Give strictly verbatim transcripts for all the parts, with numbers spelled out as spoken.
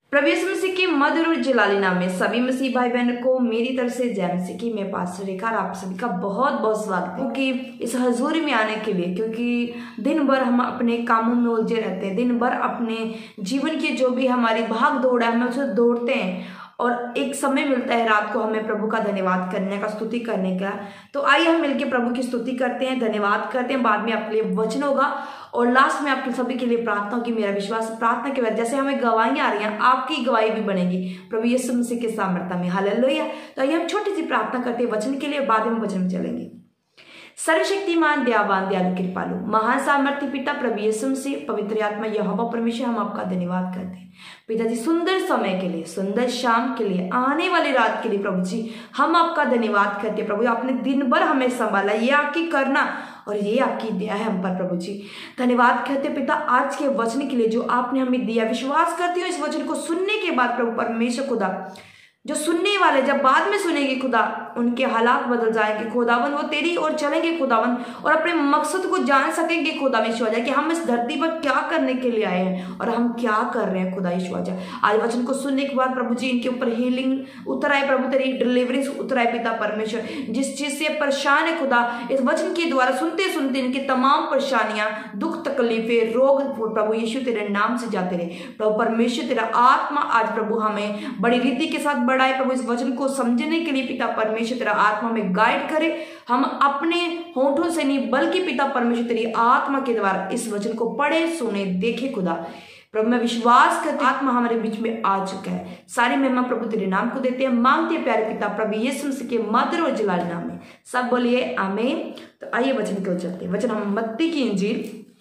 प्रभु यीशु मसीह के मधुर जलाली नाम में सभी मसीह भाई बहन को मेरी तरफ से जय मसीह की। मैं पास्टर रेखा आप सभी का बहुत बहुत स्वागत है कि इस हजूरी में आने के लिए, क्योंकि दिन भर हम अपने कामों में उलझे रहते हैं, दिन भर अपने जीवन की जो भी हमारी भाग दौड़ है हम उसे दौड़ते हैं और एक समय मिलता है रात को हमें प्रभु का धन्यवाद करने का, स्तुति करने का। तो आइए हम मिलकर प्रभु की स्तुति करते हैं, धन्यवाद करते हैं। बाद में आपके लिए वचन होगा और लास्ट में आपके सभी के लिए प्रार्थना की। मेरा विश्वास प्रार्थना के बाद जैसे हमें गवाहियां आ रही हैं, आपकी गवाही भी बनेगी प्रभु यीशु मसीह के सामर्थ्य में। हालेलुया। तो आइए हम छोटी सी प्रार्थना करते हैं वचन के लिए, बाद में वचन में चलेंगे। सर्वशक्तिमान दयावान दयालु कृपालु महान सामर्थ्य पिता प्रभु यीशु मसीह पवित्र आत्मा यहोवा परमेश्वर, हम आपका धन्यवाद करते हैं पिताजी सुंदर समय के लिए, सुंदर शाम के लिए, आने वाली रात के लिए। प्रभु जी हम आपका धन्यवाद करते हैं प्रभु, आपने दिन भर हमें संभाला, ये आपकी करना और ये आपकी दया है हम पर। प्रभु जी धन्यवाद करते पिता आज के वचन के लिए जो आपने हमें दिया। विश्वास करती हूँ इस वचन को सुनने के बाद प्रभु परमेश्वर खुदा, जो सुनने वाले जब बाद में सुनेंगे खुदा, उनके हालात बदल जाएंगे खुदावन, वो तेरी ओर चलेंगे खुदावन और अपने मकसद को जान सकेंगे खुदा यीशुआ कि हम इस धरती पर क्या करने के लिए आए हैं और हम क्या कर रहे हैं खुदा यीशुआ। आज वचन को सुनने के बाद प्रभु जी इनके ऊपर हीलिंग उतर आए प्रभु, तेरी डिलीवरी उतर आए पिता परमेश्वर। जिस चीज से परेशान है खुदा, इस वचन के द्वारा सुनते सुनते इनकी तमाम परेशानियां, दुख, तकलीफें, रोग प्रभु यीशु तेरे नाम से जाते रहे प्रभु परमेश्वर। तेरा आत्मा आज प्रभु हमें बड़ी रीति के साथ बढ़ाए प्रभु, इस वचन को समझने के लिए पिता परमेश्वर तेरा आत्मा में गाइड करे। हम अपने होठों से नहीं बल्कि पिता परमेश्वर तेरी आत्मा के द्वारा इस वचन को पढ़े, सुने, देखे खुदा। प्रभु मैं विश्वास करती आत्मा हमारे बीच में आ चुका है। सारी महिमा प्रभु तेरे नाम को देते हैं, मांगते हैं प्यारे पिता प्रभु यीशु मसीह के मधुर और जलाल नाम में। सब बोलिए आमीन। तो आइए वचन की ओर चलते हैं। वचन हम मत्ती की इंजील,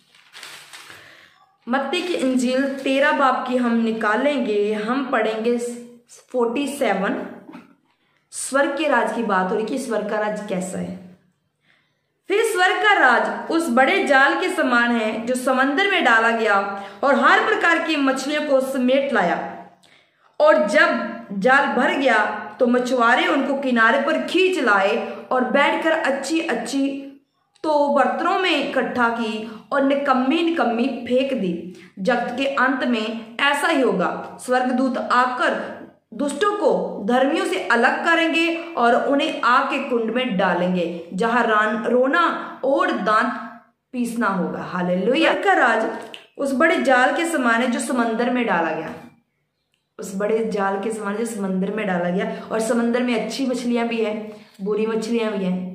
मत्ती की इंजील तेरह बाब की हम निकालेंगे। हम पढ़ेंगे फोर्टी सेवन। स्वर्ग के राज की बात हो रही कि स्वर्ग का राज कैसा है। फिर स्वर्ग का राज उस बड़े जाल के समान है जो समंदर में डाला गया और हर प्रकार की मछलियों को समेट लाया। और जब जाल भर गया तो मछुआरे उनको किनारे पर खींच लाए और बैठकर अच्छी अच्छी तो बर्तनों में इकट्ठा की और निकम्मी निकम्मी फेंक दी। जगत के अंत में ऐसा ही होगा। स्वर्गदूत आकर दुष्टों को धर्मियों से अलग करेंगे और उन्हें आग के कुंड में डालेंगे जहां रान रोना और दांत पीसना होगा। हालेलुया। का राज उस बड़े जाल के समान है जो समंदर में डाला गया, उस बड़े जाल के समान जो समंदर में डाला गया। और समंदर में अच्छी मछलियां भी हैं, बुरी मछलियां भी हैं।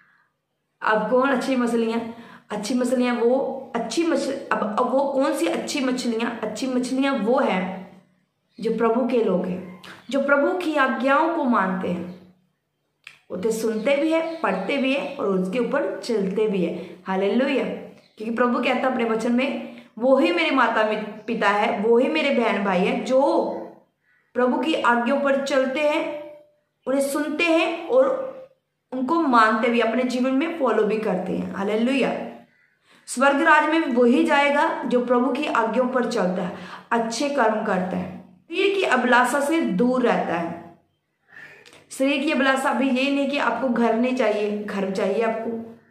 अब कौन अच्छी मछलियां? अच्छी मछलियां वो अच्छी मछली अब, अब वो कौन सी अच्छी मछलियां? अच्छी मछलियां वो है जो प्रभु के लोग हैं, जो प्रभु की आज्ञाओं को मानते हैं, उसे सुनते भी है, पढ़ते भी है और उसके ऊपर चलते भी है। हालेलुया। क्योंकि प्रभु कहता अपने वचन में, वो ही मेरे माता पिता है, वो ही मेरे बहन भाई है जो प्रभु की आज्ञाओं पर चलते हैं, उन्हें सुनते हैं और उनको मानते भी, अपने जीवन में फॉलो भी करते हैं। हालेलुया। स्वर्ग राज में वही जाएगा जो प्रभु की आज्ञाओं पर चलता है, अच्छे कर्म करता है, शरीर की अभिलाषा से दूर रहता है। शरीर की अभिलाषा अभी ये नहीं कि आपको घर नहीं चाहिए, घर चाहिए आपको।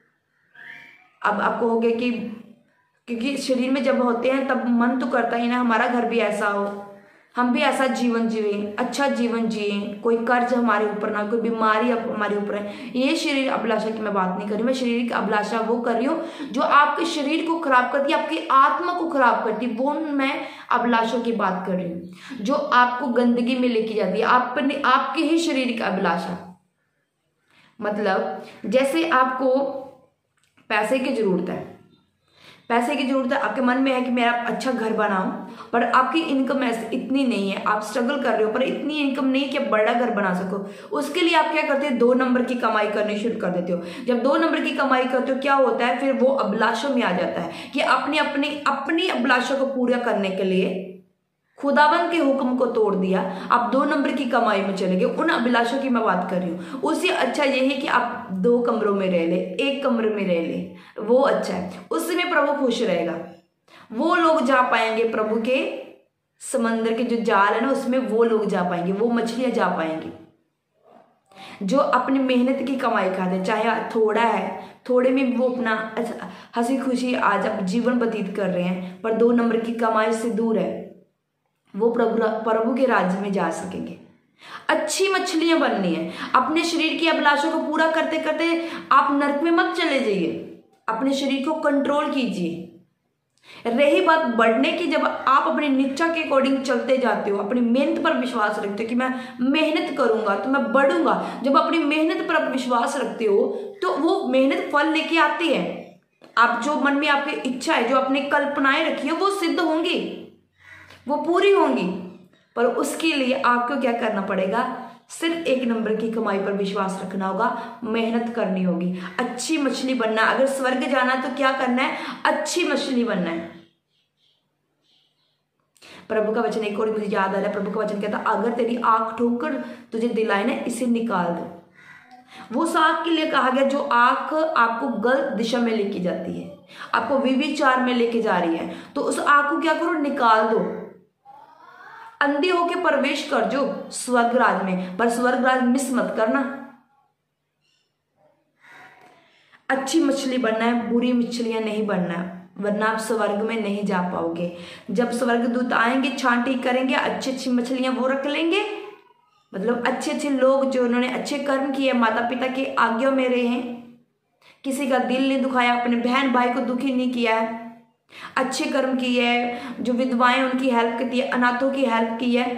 अब आपको हो गया कि क्योंकि शरीर में जब होते हैं तब मन तो करता ही ना हमारा घर भी ऐसा हो, हम भी ऐसा जीवन जिए, अच्छा जीवन जिए, कोई कर्ज हमारे ऊपर ना, कोई बीमारी हमारे ऊपर है। ये शरीर अभिलाषा की मैं बात नहीं कर रही, मैं शरीर की अभिलाषा वो कर रही हूँ जो आपके शरीर को खराब करती है, आपकी आत्मा को खराब करती है, वो मैं अभिलाषा की बात कर रही हूँ जो आपको गंदगी में लेके जाती है, अपने आपके ही शरीर की अभिलाषा। मतलब जैसे आपको पैसे की जरूरत है, पैसे की जरूरत है, आपके मन में है कि मेरा अच्छा घर बनाऊं, पर आपकी इनकम ऐसे इतनी नहीं है, आप स्ट्रगल कर रहे हो पर इतनी इनकम नहीं कि आप बड़ा घर बना सको। उसके लिए आप क्या करते हो? दो नंबर की कमाई करनी शुरू कर देते हो। जब दो नंबर की कमाई करते हो क्या होता है? फिर वो अभिलाषा में आ जाता है कि अपनी अपनी अपनी अभिलाषा को पूरा करने के लिए खुदावन के हुक्म को तोड़ दिया, आप दो नंबर की कमाई में चले गए। उन अभिलाषा की मैं बात कर रही हूँ। उससे अच्छा यही है कि आप दो कमरों में रह ले, एक कमरे में रह ले, वो अच्छा है, उसमें प्रभु खुश रहेगा। वो लोग जा पाएंगे प्रभु के समंदर के जो जाल है ना, उसमें वो लोग जा पाएंगे, वो मछलियां जा पाएंगी जो अपनी मेहनत की कमाई करते हैं, चाहे थोड़ा है, थोड़े में वो अपना हंसी खुशी आज अब जीवन व्यतीत कर रहे हैं, पर दो नंबर की कमाई से दूर है। वो प्रभु प्रभु के राज्य में जा सकेंगे। अच्छी मछलियां बननी है। अपने शरीर की अभिलाषा को पूरा करते करते आप नरक में मत चले जाइए, अपने शरीर को कंट्रोल कीजिए। रही बात बढ़ने की, जब आप अपनी निष्ठा के अकॉर्डिंग चलते जाते हो, अपनी मेहनत पर विश्वास रखते हो कि मैं मेहनत करूंगा तो मैं बढ़ूंगा, जब अपनी मेहनत पर आप विश्वास रखते हो तो वो मेहनत फल लेके आती है। आप जो मन में आपकी इच्छा है, जो आपने कल्पनाएं रखी है, वो सिद्ध होंगी, वो पूरी होंगी। पर उसके लिए आपको क्या करना पड़ेगा? सिर्फ एक नंबर की कमाई पर विश्वास रखना होगा, मेहनत करनी होगी, अच्छी मछली बनना। अगर स्वर्ग जाना तो क्या करना है? अच्छी मछली बनना है। प्रभु का वचन एक और मुझे याद आ रहा है, प्रभु का वचन कहता, अगर तेरी आंख ठोकर तुझे दिलाए ना, इसे निकाल दो। वो उस आंख के लिए कहा गया जो आंख आपको गलत दिशा में लेके जाती है, आपको विविचार में लेके जा रही है, तो उस आंख को क्या करो? निकाल दो। अंधे होके प्रवेश कर जो स्वर्ग राज में, पर स्वर्ग राज मिस मत करना। अच्छी मछली बनना है, बुरी मछलियां नहीं बनना है, वरना आप स्वर्ग में नहीं जा पाओगे। जब स्वर्गदूत आएंगे, छांटी करेंगे, अच्छी अच्छी मछलियां वो रख लेंगे, मतलब अच्छे अच्छे लोग जो उन्होंने अच्छे कर्म किए, माता पिता की आज्ञा में रहे हैं, किसी का दिल नहीं दुखाया, अपने बहन भाई को दुखी नहीं किया है, अच्छे कर्म किए है, जो विधवाएं उनकी हेल्प की है, अनाथों की हेल्प की है,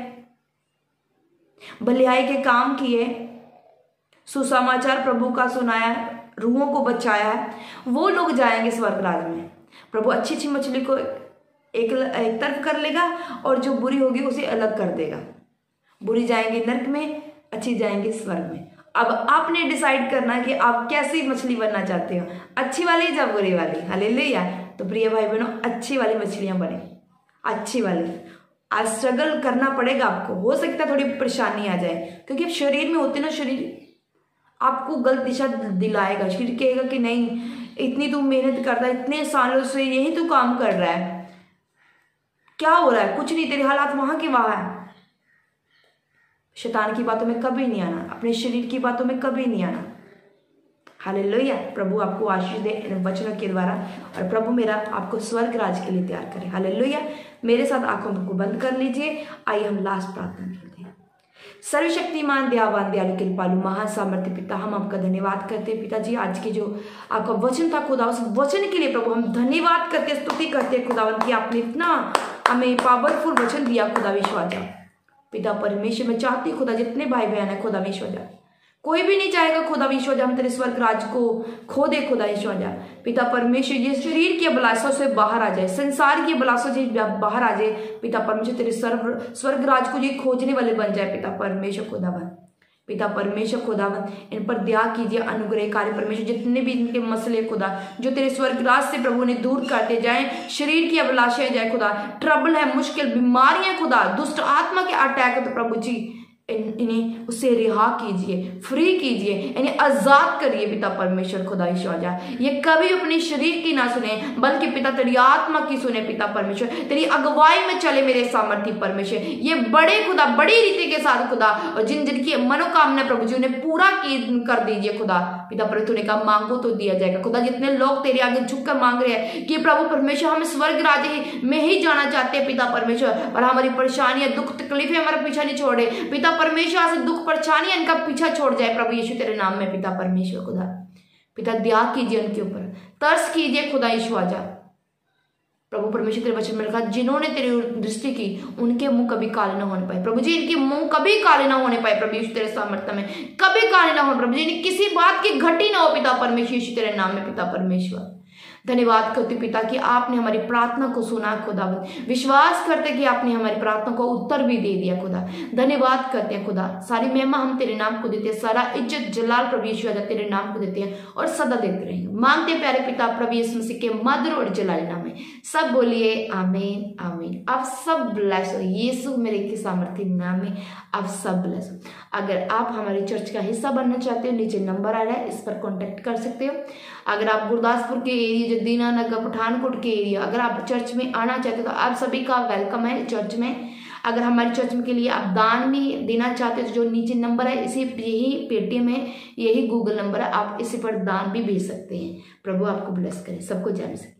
भलाई के काम किए, सुसमाचार प्रभु का सुनाया, रूहों को बचाया है, वो लोग जाएंगे स्वर्ग राज में। प्रभु अच्छी अच्छी मछली को एक एक तरफ कर लेगा और जो बुरी होगी उसे अलग कर देगा। बुरी जाएंगे नरक में, अच्छी जाएंगे स्वर्ग में। अब आपने डिसाइड करना है कि आप कैसी मछली बनना चाहते हो, अच्छी वाली या बुरी वाली। हालेलुया। तो प्रिय भाई बहनों, अच्छी वाली मछलियां बने, अच्छी वाली। आज स्ट्रगल करना पड़ेगा आपको, हो सकता है थोड़ी परेशानी आ जाए, क्योंकि शरीर में होते ना, शरीर आपको गलत दिशा दिलाएगा। शरीर कहेगा कि नहीं, इतनी तू मेहनत कर रहा है, इतने सालों से यही तू काम कर रहा है, क्या हो रहा है? कुछ नहीं, तेरे हालात वहां के वहां है। शैतान की बातों में कभी नहीं आना, अपने शरीर की बातों में कभी नहीं आना। हालेलुया। प्रभु आपको आशीष दे इन वचनों के द्वारा, और प्रभु मेरा आपको स्वर्ग राज के लिए तैयार करे। हालेलुया। मेरे साथ आंखों को बंद कर लीजिए। आइए हम लास्ट प्रार्थना करते हैं। सर्वशक्तिमान दयावान दयालु कृपालु महान सामर्थ्य पिता, हम आपका धन्यवाद करते हैं पिताजी, आज की जो आपका वचन था खुदा, उस वचन के लिए प्रभु हम धन्यवाद करते, स्तुति करते हैं खुदावंत कि आपने इतना हमें पावरफुल वचन दिया खुदा विश्वाजा। पिता परमेश्वर, मैं चाहती खुदा जितने भाई बहन है खुदा विश्वाजा, कोई भी नहीं चाहेगा खुदा विश्वाजा हम तेरे स्वर्ग राज को खो दे खुदा विश्वाजा। पिता परमेश्वर, ये शरीर की अभिलाषा से बाहर आ जाए, संसार की अभिलाषा से बाहर आ जाए पिता परमेश्वर, तेरे सर्व स्वर्ग राज को ये खोजने वाले बन जाए पिता परमेश्वर खुदावन। पिता परमेश्वर खुदावन, इन पर दया कीजिए, अनुग्रह कार्य परमेश्वर, जितने भी इनके मसले खुदा जो तेरे स्वर्ग राज से प्रभु ने दूर करते जाए, शरीर की अभिलाषाएं जाए खुदा, ट्रबल है, मुश्किल बीमारियां खुदा, दुष्ट आत्मा के अटैक है, तो प्रभु जी इन्हें उससे रिहा कीजिए, फ्री कीजिए, इन्हें आजाद करिए पिता परमेश्वर खुदा ईश्वर। ये कभी अपने शरीर की ना सुने, बल्कि पिता तेरी आत्मा की सुने पिता परमेश्वर, तेरी अगुवाई में चले मेरे सामर्थ्य परमेश्वर। ये बड़े खुदा बड़ी रीति के साथ खुदा, और जिन जिनकी मनोकामना प्रभु जी उन्हें पूरा कर दीजिए खुदा। पिता परमेश्वर ने कहा मांगो तो दिया जाएगा खुदा। जितने लोग तेरे आगे झुककर मांग रहे हैं कि प्रभु परमेश्वर हम स्वर्ग राज्य में ही जाना चाहते हैं पिता परमेश्वर, और हमारी परेशानियां दुख तकलीफें हमारा पीछा नहीं छोड़े पिता परमेश्वर, से दुख परेशानियां इनका पीछा छोड़ जाए प्रभु यीशु तेरे नाम में पिता परमेश्वर खुदा। पिता दया कीजिए उनके ऊपर, तरस कीजिए खुदा यीशु आजा। प्रभु परमेश्वर तेरे वचन में लिखा, जिन्होंने तेरी दृष्टि की उनके मुंह कभी काले ना होने पाए प्रभु जी, इनके मुंह कभी काले ना होने पाए प्रभु यीशु तेरे सामर्थ्य में, कभी काले ना हो प्रभु जी, किसी बात की घटी ना हो पिता परमेश्वर यीशु तेरे नाम में पिता परमेश्वर। धन्यवाद करते पिता कि आपने हमारी प्रार्थना को सुना खुदा, विश्वास करते कि आपने हमारी प्रार्थना को उत्तर भी दे दिया खुदा। धन्यवाद करते हैं खुदा, सारी महिमा हम तेरे नाम को देते हैं, सारा इज्जत जलाल प्रभु यीशु आजा तेरे नाम को देते हैं और सदा देते रहेंगे। मांगते प्यारे पिता प्रभु यीशु मसीह के मधुर और जलाल नाम में सब बोलिए आमीन आमीन। आप सब ब्लेस हो यीशु मेरे के सामर्थ्य नाम में, आप सब ब्लेस हो। अगर आप हमारे चर्च का हिस्सा बनना चाहते हो, नीचे नंबर आ रहा है, इस पर कॉन्टेक्ट कर सकते हो। अगर आप गुरदासपुर के एरिया, दीनानगर, पठानकोट के एरिया, अगर आप चर्च में आना चाहते हो तो आप सभी का वेलकम है चर्च में। अगर हमारे चर्च के लिए आप दान भी देना चाहते हो तो जो नीचे नंबर है, इसी यही पेटीएम है, यही गूगल नंबर है, आप इसी पर दान भी भेज सकते हैं। प्रभु आपको ब्लेस करे, सबको जाने से।